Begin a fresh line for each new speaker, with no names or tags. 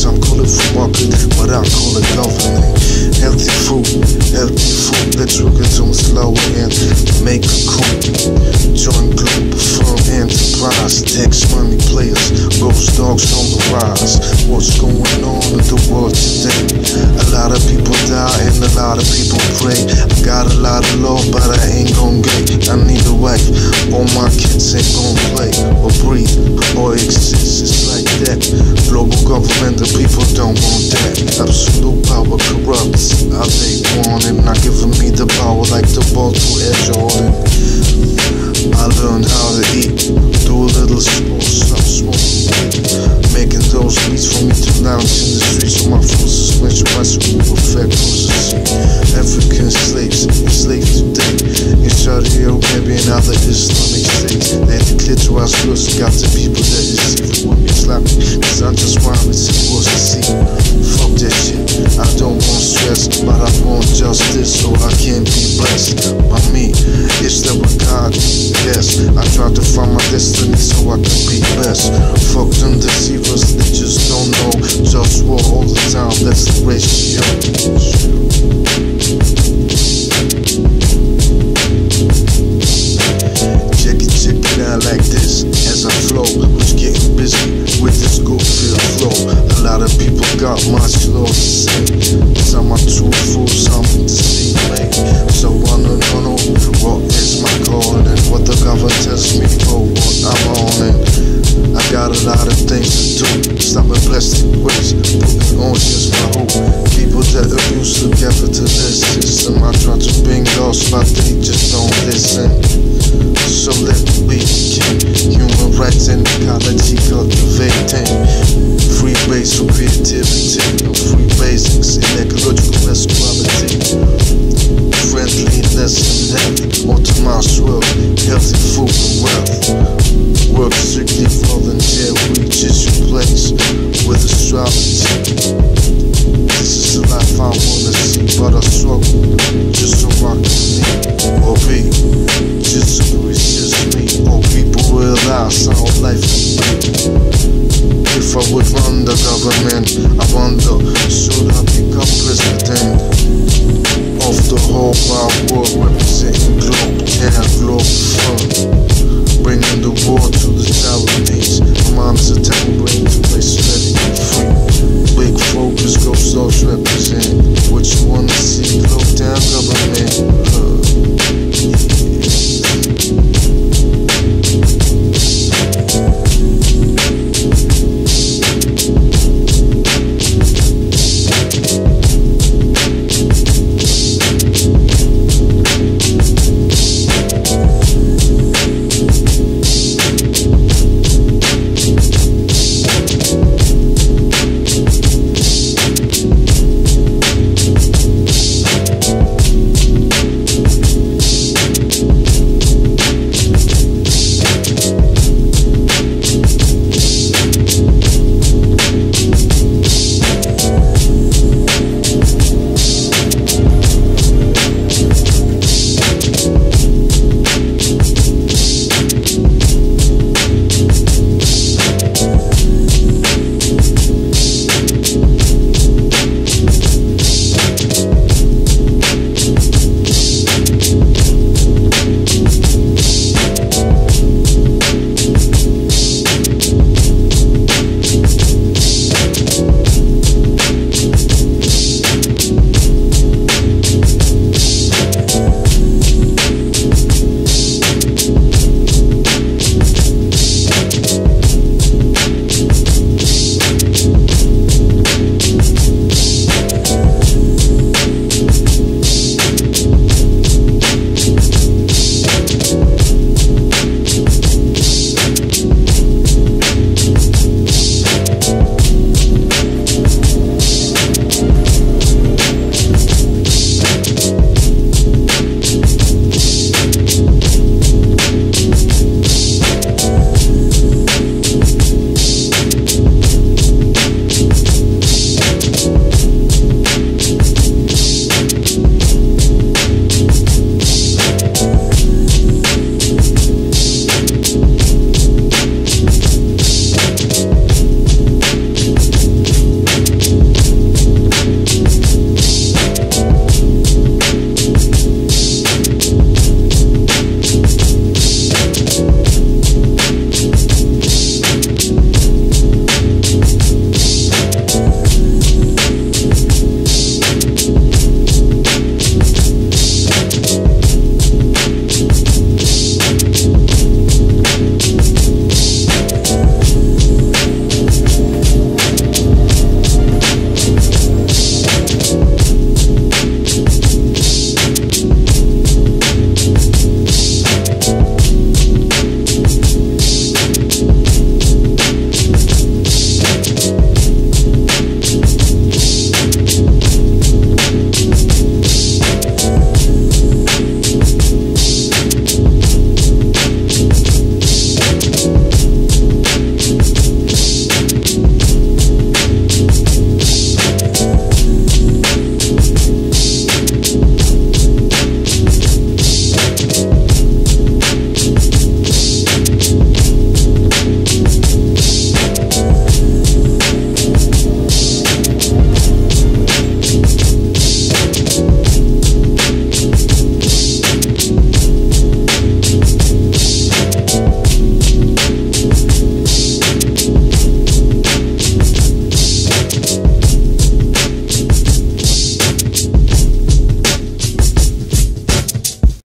some call it free market, but I call it governing. Healthy food, let's work it on slow and make a coup. Join Globalfirm enterprise, tax money players, GhostDogz on the rise. What's going on in the world today? A lot of people die and a lot of people pray. I got a lot of love, but I ain't gon' get. I need a wife, all my kids ain't gon' play or breathe or exist. It's like that. Global government, the people don't want that. Absolute power corrupts. I they want it, not giving me the power like the ball to Air Jordan. I learned how to eat, do a little small, making those beats for me to lounge in the streets of my full suspension, my smooth effect was a scene. African slaves, enslaved today, in Saudi Arabia and other Islamic states. They declare to us first, got the people that deceive with me slapping, cause I just want it was to see. Fuck that shit, I don't want stress, but I want justice, so I can't be blessed by me. It's that with God, yes, I try to find my destiny so I can be best. Fuck them deceivers, they just don't know. JustWar all the time, that's the ratio. Check it out like this, as I flow, who's getting busy with this good feel flow. A lot of people got much love to say. Some are too full, something to see, man. So I don't know what is my calling and what the government tells me for what I'm on. And I got a lot of things to do. Stop in plastic waste, putting on just my hope. People that abuse the capitalist system, I try to bring lost, but they just don't listen. So let me begin. Human rights and ecology cultivating. Free base for creativity, free basics in ecological masculinity. Friendliness and health, optimized wealth, healthy food and wealth. Work strictly volunteer, reaches your place with astrology. This is the life I wanna see, but I struggle just to rock with me. Or be, just who is just me. Or people realize how life can be. If I would run the government, I wonder, should I become president of the whole wide world, representing Globetown, Globalfirm, bringing the war to the Taiwanese. My mind is a tambourine to play steady and free.